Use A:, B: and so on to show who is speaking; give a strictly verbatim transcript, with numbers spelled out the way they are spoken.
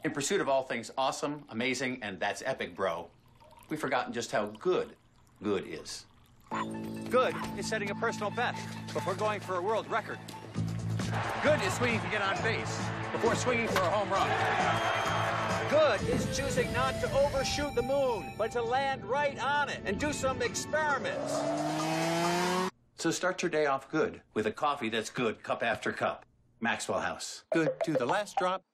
A: In pursuit of all things awesome, amazing, and that's epic, bro, we've forgotten just how good good is.
B: Good is setting a personal best before going for a world record. Good is swinging to get on base before swinging for a home run. Good is choosing not to overshoot the moon, but to land right on it and do some experiments.
A: So start your day off good with a coffee that's good cup after cup. Maxwell House.
B: Good to the last drop.